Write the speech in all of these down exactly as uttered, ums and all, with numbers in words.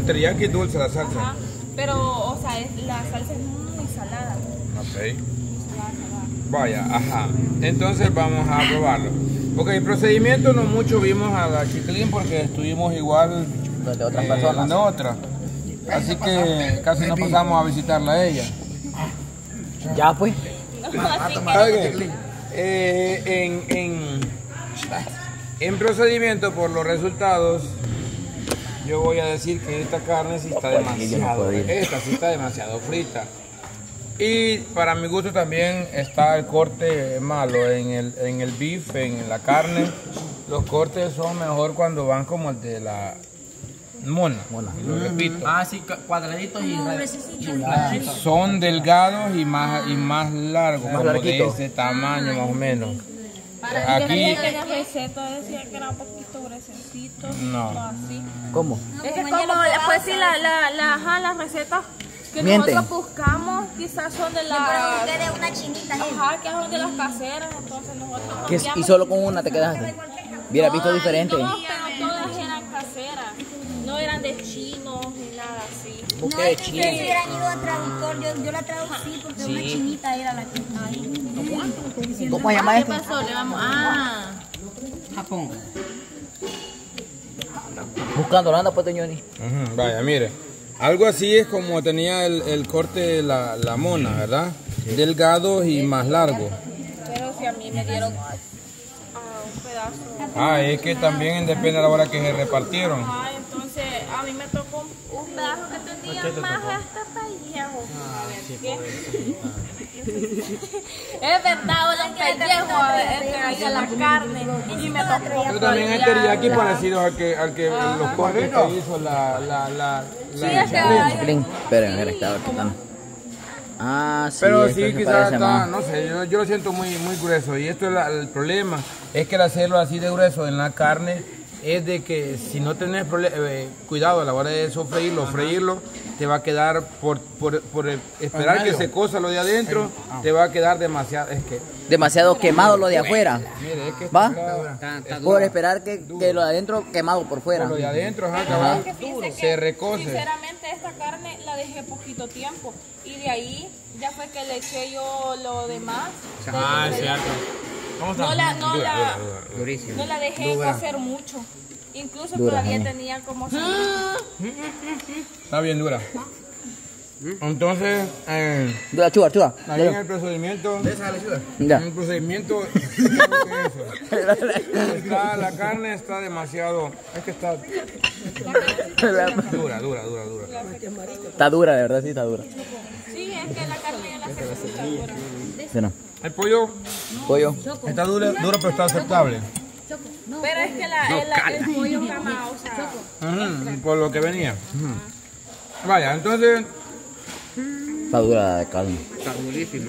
el teriyaki es dulce la salsa. Ajá, pero, o sea, es, la salsa es muy salada. Ok. Muy salada, salada. Vaya, ajá. Entonces vamos a probarlo. Ok, el procedimiento no mucho vimos a la Chiclín porque estuvimos igual de otras eh, personas. de otra. Así que casi no pasamos a visitarla a ella. Ya pues. No, así Okay. Eh, en, en, en procedimiento por los resultados, yo voy a decir que esta carne sí está demasiado, esta sí está demasiado frita. Y para mi gusto también está el corte malo en el, en el beef, en la carne. Los cortes son mejor cuando van como el de la mona, Mona. lo repito. Ah, sí, cuadraditos y chulas. Son delgados y más, y más largos, Más como larguitos. de ese tamaño más o menos. Para Aquí, que la receta decía que era un poquito gruesecito, No. así. ¿Cómo? Es que como, pues sí, la, la, la, ajá, las recetas que Mienten. nosotros buscamos quizás son de las... de una chinita. Ajá, que son de las caseras, entonces nosotros... ¿Qué es? Y cambiamos. solo con una te quedaste. Hubiera visto No, diferente. No, pero todas eran caseras, no eran de chinos ni nada así. No, Busqué es que chile. ustedes hubieran ido a traductor, yo, yo la traducí porque Sí. una chinita era la que estaba ahí. ¿Cómo se llama ¿Qué esto? pasó? Le vamos... Ah, Japón. Buscando la anda pues, Toñoni. ujú, vaya, mire, algo así es como tenía el, el corte de la, la mona, ¿verdad? Delgado y más largo. pero si a mí me dieron ah, un pedazo... Ah, es que también depende de la hora que se repartieron. Ah, entonces a mí me tocó un, un pedazo que tenía más hasta pellejo. ¿Qué? Es verdad, un pellejo que había la carne y me tocó. Pero también hay teriyaki la- parecidos al que, al que los cortes que hizo la, la, la, Sí, la es que Chiclín. hay- Chiclín. Esperen, esperen, estaba quitando. Ah, sí. Pero esto sí, se quizás parece está, más. no sé, yo, yo lo siento muy, muy grueso. Y esto es la- el problema, es que el hacerlo así de grueso en la carne es de que si no tenés prole- eh, cuidado a la hora de sofreírlo, o freírlo, te va a quedar, por, por, por esperar que se cosa lo de adentro, te va a quedar demasiado, es que, Demasiado quemado lo de afuera. mire, es que ¿Va? está- Está, está Por esperar que, que lo de adentro quemado por fuera. lo de adentro, ajá, cabal, Que fíjense que, se recose. Sinceramente esta carne la dejé poquito tiempo y de ahí ya fue que le eché yo lo demás. Ah, Del- es cierto. ¿Cómo está? No la, no la, Durísimo. no la dejé Dura. cocer mucho. Incluso Dura, todavía sí. tenía como... Está bien dura. Entonces, eh, Dura, chuba, chuba. ahí en el procedimiento, Ya. en el procedimiento, creo que eso. Está- la carne está demasiado, es que está dura, dura, dura, dura. Está dura, de verdad, sí está dura. Sí, es que la carne ya la hace mucha dura. Sí, no. El pollo Pollo. está dura, dura pero está aceptable. Pero es que la, el, el pollo camado, o sea... Ujú, por lo que venía. Ujú. Vaya, entonces, Está dura la carne. Está durísima.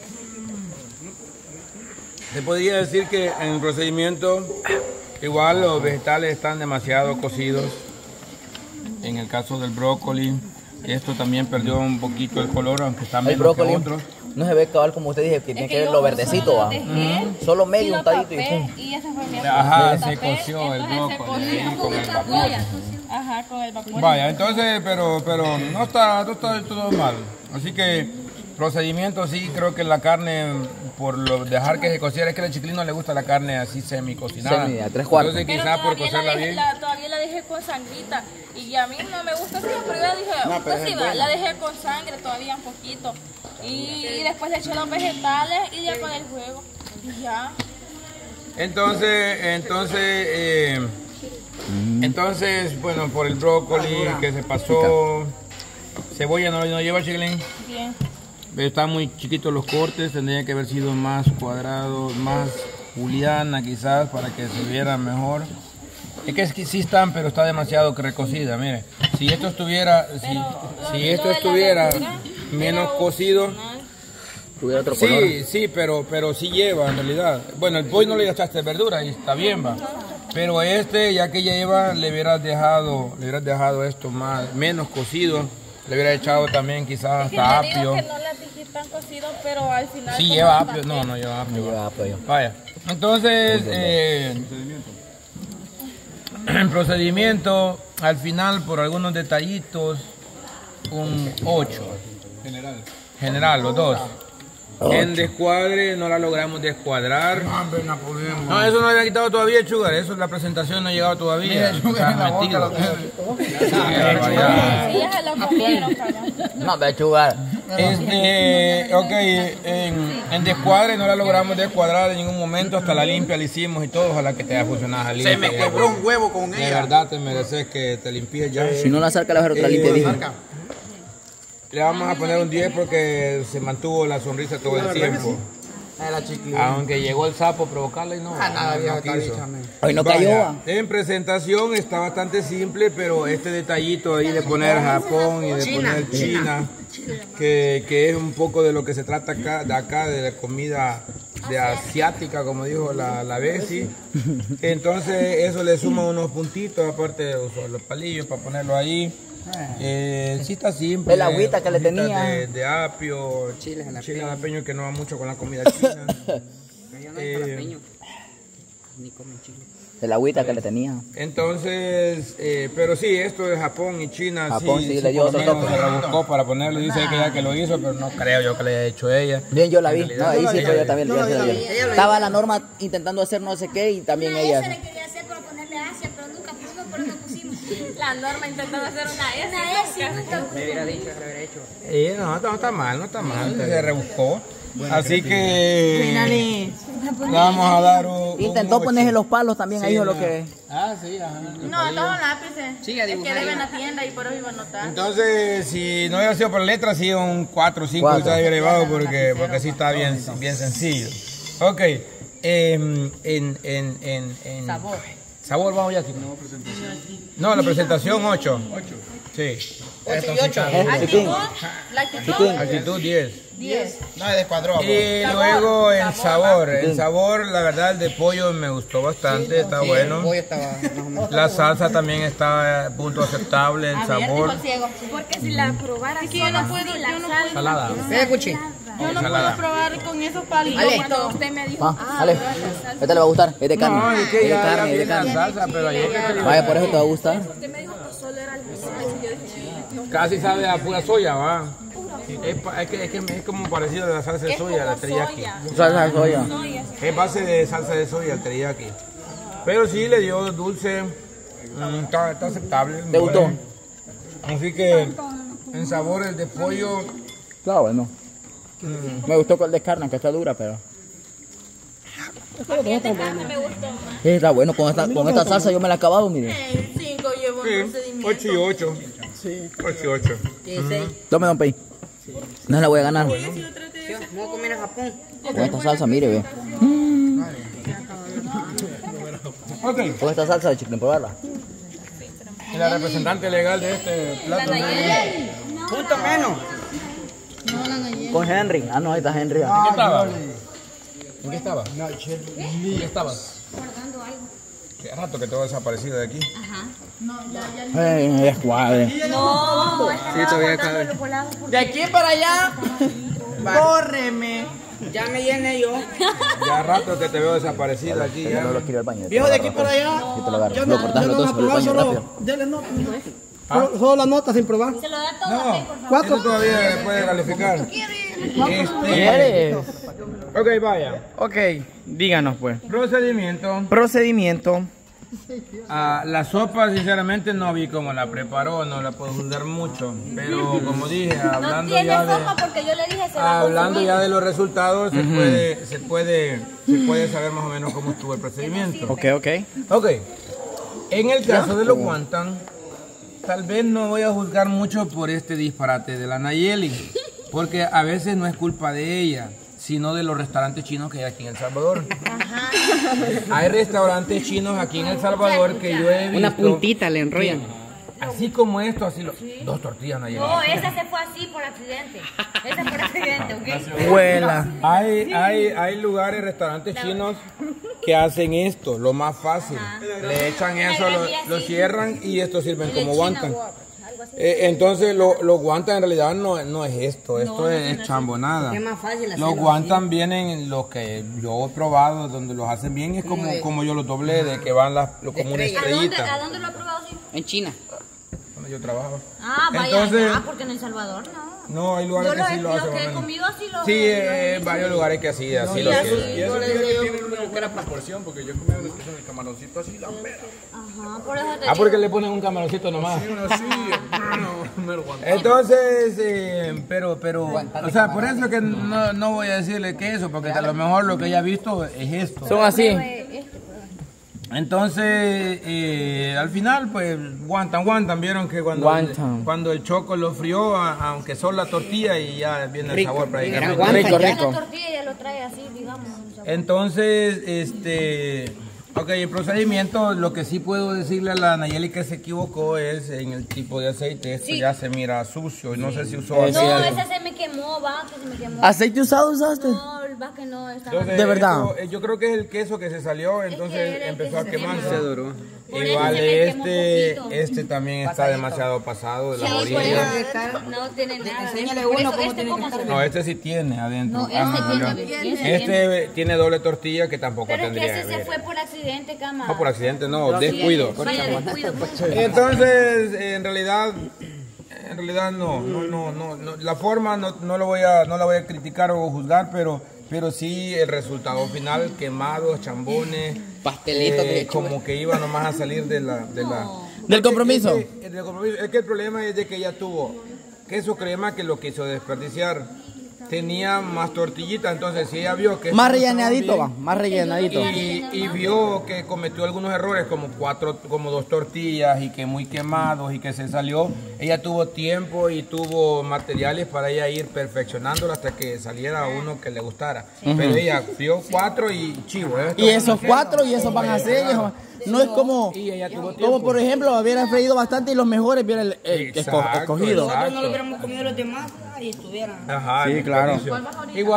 se podría decir que en el procedimiento, igual los vegetales están demasiado cocidos. En el caso del brócoli, esto también perdió un poquito el color, aunque está El menos brócoli que otros. no se ve cabal como usted dije, que tiene Es que ver yo lo verdecito, solo va. lo dejé Solo y medio lo untadito y tapé, pum. y ese fue mi Ajá, Lo se tapé, coció el entonces se brócoli coció con el vapor. Ajá, con el vapor. Vaya, entonces, pero, pero no está, no está del todo mal. Así que, procedimiento sí, creo que la carne, por lo dejar que se cociera, es que al Chiclín no le gusta la carne así semi cocinada. Semi, a tres cuartos. Entonces Pero quizás por todavía la cocerla dejé- bien. la- todavía la dejé con sangrita. Y a mí no me gusta así, pero yo dije, pues sí, va, la dejé con sangre todavía un poquito. Y, y después le eché los vegetales y ya con el juego. Y ya. Entonces, entonces, eh, entonces, bueno, por el brócoli que se pasó, cebolla no, no lleva Chiclín. Bien. Están muy chiquitos los cortes, tendría que haber sido más cuadrados, más juliana quizás para que se viera mejor. Es que, es que sí están, pero está demasiado recocida, mire. Si esto estuviera, si, si esto estuviera menos cocido, Tuviera otro color. sí, sí, pero, pero sí lleva en realidad. Bueno, el pollo no le echaste verdura y está bien, va. Pero este, ya que lleva, le hubieras dejado, le hubieras dejado esto más, menos cocido. Le hubiera echado también quizás Que hasta te digo apio. que no las dejé tan cocido, pero al final... Sí, como lleva las apio. tapé. No, no lleva apio. Lleva pollo. Vaya. Entonces, eh, En procedimiento, al final, por algunos detallitos, un ocho. General. General, los dos. En descuadre no la logramos descuadrar. No, eso no había quitado todavía, Chugar. Eso, la presentación no ha llegado todavía. Está metido. No, ve Chugar. Este, ok, en, en descuadre no la logramos descuadrar en ningún momento. Hasta la limpia la hicimos y todo. Ojalá que te haya funcionado la limpia. Se me quebró un huevo con De ella. verdad te mereces que te limpies ya. Si no la saca, la vas a otra limpia, dije. Le vamos a poner un diez porque se mantuvo la sonrisa todo el tiempo. Aunque llegó el sapo a provocarla y no, Nada, no, viejo, no está quiso. dicho, amén. Hoy no Vaya, cayó. ¿va? en presentación está bastante simple, pero este detallito ahí de poner Japón y de poner China, que, que es un poco de lo que se trata acá, de acá, de la comida de asiática, como dijo la, la Bessie. Entonces eso le suma unos puntitos, aparte de usar los palillos para ponerlo ahí. Eh, sí está simple. El agüita que le hojitas tenía. De, de apio, Chile chile jalapeño. jalapeño que no va mucho con la comida china. Yo no Eh, soy jalapeño. Ni comen chile. El agüita que le tenía. Entonces, eh, pero sí, esto de Japón y China, Japón sí le dio por lo otro menos toque. se rebuscó para ponerlo. Dice que ella que lo hizo, pero no creo yo que le haya hecho ella. Bien, yo la vi. En No, realidad, ahí sí, ella- pero yo también. yo sí la vi. Estaba la Norma intentando hacer no sé qué y también Una esa ella. le quería hacer para ponerle Asia, pero nunca pudo, por eso pusimos. La Norma intentando hacer una S. Una S, nunca pudo. Me hubiera dicho que lo hubiera hecho. Eh, no, no está mal, no está mal, se rebuscó. Así que le vamos a dar un... Intentó un ponerse ocho. los palos también, ahí dijo lo que. Ah, sí, ajá. No, estos son lápices. Sigue a Es que dibujar. deben la tienda y por eso iba a notar. Entonces, si no hubiera sido por letras, sí un cuatro o cinco Cuatro. está llevado porque, porque sí está bien, bien sencillo. Ok, em, en, en, en, en... Sabor. Sabor, vamos ya, chicos. No, la presentación ocho. Sí. ocho y ocho. Eh, chiquín. Actitud, la actitud, Chiquín. Actitud diez. diez. No, es descuadró. Y luego el sabor. El sabor, la verdad, el de pollo me gustó bastante, está bueno. Hoy estaba más o menos. La salsa también está a punto aceptable, el A ver, sabor. dijo el ciego. Porque si la probara Es que yo no puedo, yo no puedo, Salada. Ve, Cuchi. yo no Ensalada. puedo probar con esos palitos. Ale. Cuando usted me dijo, Ah, ah, dale. Este le va a gustar. Es de No, carne. es que Es de ya, ya carne, es de viene la carne. salsa, pero ayer que te- Vaya, por eso te va a gustar. casi sabe a pura soya, va. Es, pa- es que, es que es como parecido a la salsa de soya, la teriyaki. Salsa de soya. Es base de salsa de soya, el teriyaki. Pero sí le dio dulce, mm, está, está aceptable. ¿Te gustó? Bueno. Así que en sabor el de pollo, Está bueno. Me gustó con el de carne, que está dura, pero. me gustó más. Sí, está bueno. Con esta, con esta salsa yo me la he acabado, mire. El cinco llevo el sí, procedimiento. ocho y ocho. ocho y ocho. Tome, don Pei. No la voy a ganar. No comer en Japón. Con esta salsa, mire, ve. Ok, Con esta salsa de chicken, probarla. y la representante legal de este plato. Punto menos. Con Henry. Ah, no, ahí está Henry. ¿En qué estaba? ¿En qué estaba? ¿En qué estabas? Guardando algo. Qué rato que todo ha desaparecido de aquí. Eh, es cuadre. No, Sí, todavía cabe. De aquí para allá, córreme. Ya me llené yo. Ya rato que te veo desaparecido aquí. Ya Ya. no lo quiero al baño. Viejo, de aquí para allá. Yo te lo agarro. Yo Lo no, cortas yo los no dos la por el probé, baño solo rápido. dele nota. Solo, solo la nota sin probar. Se lo da todo No, a Pei, por favor. Cuatro. esto todavía le puede calificar. Este, ¿Quieres? ok, vaya. Ok, díganos pues. Procedimiento. Procedimiento. Ah, la sopa, sinceramente, no vi cómo la preparó, no la puedo juzgar mucho. Pero como dije, No hablando tiene ya sopa de, porque yo le dije se va a hablando consumir. ya de los resultados, se puede, se puede, se puede saber más o menos cómo estuvo el procedimiento. Ok, ok. Ok, en el caso de los guantán, tal vez no voy a juzgar mucho por este disparate de la Nayeli, porque a veces no es culpa de ella, sino de los restaurantes chinos que hay aquí en El Salvador. Hay restaurantes chinos aquí en El Salvador que yo he visto. Una puntita le enrollan. Así como esto, así lo, dos tortillas Nayeli. No, esa se fue así por accidente. Esa por accidente, ¿ok? Vuela. Hay, hay, hay lugares, restaurantes chinos que hacen esto, lo más fácil. Le echan eso, lo, lo cierran y esto sirven como guantán. así. Eh, entonces lo- los guantas en realidad no, no es esto, esto No, es, no es chambonada. Es más fácil Los hacerlo guantas vienen, los que yo he probado, donde los hacen bien, es como, como yo los doblé, de que van las, lo- como una ¿A dónde, estrellita. ¿A dónde lo ha probado así? En China. Donde yo trabajo. Ah, vaya, Entonces- ah, porque en El Salvador no. No, hay lugares Yo lo, que he- sí lo lo hacen. que he más o menos. comido así lo Sí, lo- eh, lo- varios lugares que así, así y lo así, hacen. Y eso por tiene eso que yo- tiene una buena proporción, porque yo comí unos que son el camaroncito así, la mera. Ajá, por eso te Ah, porque digo. le ponen un camaroncito nomás. Sí, uno así, no, mero guantán. Entonces, eh, pero, pero, o sea, por eso es que no, no voy a decirle que eso, porque a lo mejor lo que ella ha visto es esto. Son así. Entonces, eh, al final, pues, guantan, guantan. Vieron que cuando, Guantan. cuando el choco lo frió, a- aunque son la tortilla y ya viene el sabor prácticamente. Guantan, Rico, ya. rico. La tortilla ya lo trae así, digamos. un sabor. Entonces, este, ok, el procedimiento, lo que sí puedo decirle a la Nayeli que se equivocó es en el tipo de aceite. Esto Sí. ya se mira sucio y no sé si usó Eh, aceite. sí, No, algo. ese se me quemó, va, que se me quemó. ¿Aceite usado usaste? No, va que no, estaba... Entonces, ¿De verdad? eso, eh, yo creo que es el queso que se salió, entonces era el empezó a que se quemarse. quemó. duró. Por eso Igual se me quemó este, poquito. este también está demasiado pasado de Sí, la por orilla. eso no tiene nada. Enséñale Por uno eso cómo este tiene cómo que se estar. No, este sí tiene adentro. No, este Ah, tiene, ya. bebé, este tiene. Este tiene doble tortilla que tampoco Pero es que tendría ese que se ver. fue por accidente, cama. No por accidente, no, descuido. Vaya, descuido. Entonces, en realidad, en realidad no, no, no, no, no. La forma no, no lo voy a, no la voy a criticar o juzgar, pero, pero sí el resultado final, quemados, chambones, Pastelito eh, de como que iba nomás a salir de la, de la. ¿Del compromiso? Es que, del compromiso. Es que el problema es de que ella tuvo queso crema que lo quiso desperdiciar. Tenía más tortillita, entonces si ella vio que Más esto no estaba rellenadito, va. bien, Más rellenadito. y, y vio que cometió algunos errores como cuatro, como dos tortillas y que muy quemados y que se salió, ella tuvo tiempo y tuvo materiales para ella ir perfeccionándolo hasta que saliera uno que le gustara. Pero ella frió cuatro y chivo. ¿eh? Y esos cuatro y esos van a ser. y esos- No es como, Y ella tuvo como tiempo. por ejemplo, hubiera freído bastante y los mejores hubiera el, el esco- Exacto, escogido. exacto. Nosotros no lo hubiéramos comido los demás y estuvieran. Ajá, Sí, el claro. desperdicio. Igual